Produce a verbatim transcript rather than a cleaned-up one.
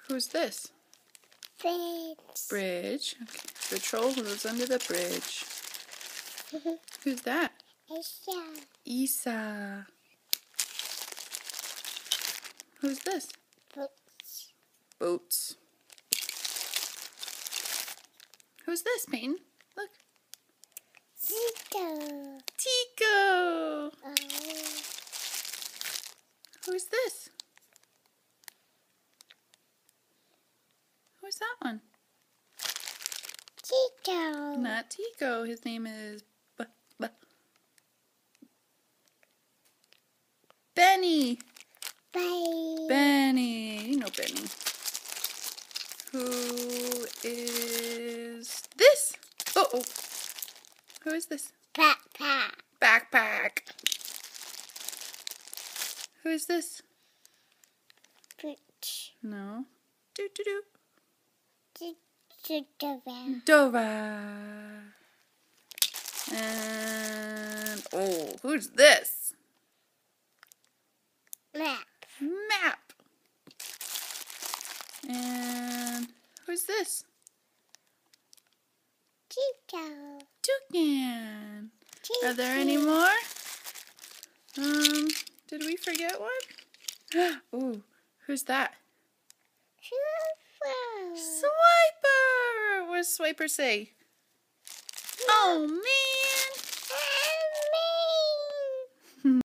Who's this? Bridge. Bridge. Okay. The troll who lives under the bridge. Who's that? Isa. Isa. Who's this? Boots. Boats. Who's this, Peyton? Look. Tico. Tico. Oh. Who's this? Who's that one? Tico. Not Tico. His name is B B Benny. Bye. Benny. You know Benny. Who is this? Uh oh. Who is this? Backpack. Backpack. Who is this? Boots. No. Do do do. Dora. Dora. And oh, who's this? Map. Map. And who's this? Tico. Toucan. Are there any more? Um, did we forget one? Ooh, who's that? Super. Swiper. What does Swiper say? Oh man.